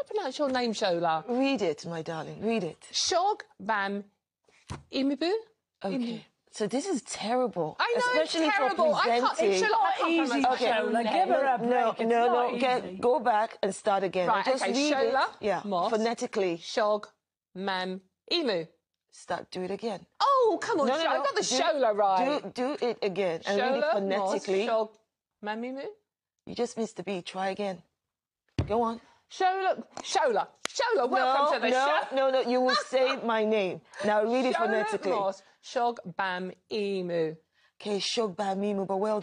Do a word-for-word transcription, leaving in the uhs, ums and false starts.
pronounce your name, Shola? Read it, my darling. Read it. Shogbamimu. Okay. So this is terrible. I know, especially it's terrible. for presenting. I can't, it's not easy, okay. Shola. Give her a break. No, It's no, not no. easy. Get, go back and start again. Right, Just okay. read Shola it. Yeah, Mos phonetically. Shogbamimu. Start. Do it again. Oh, come on, No, no, Shola. no. I got the do, Shola right. Do, do it again and read it Shola phonetically. Mos-Shogbamimu. You just missed the beat. Try again. Go on. Shola, Shola, Shola, welcome no, to the no, show. No, no, you will say my name. Now read it Shola phonetically. Mos-Shogbamimu. Okay, Shogbamimu, but well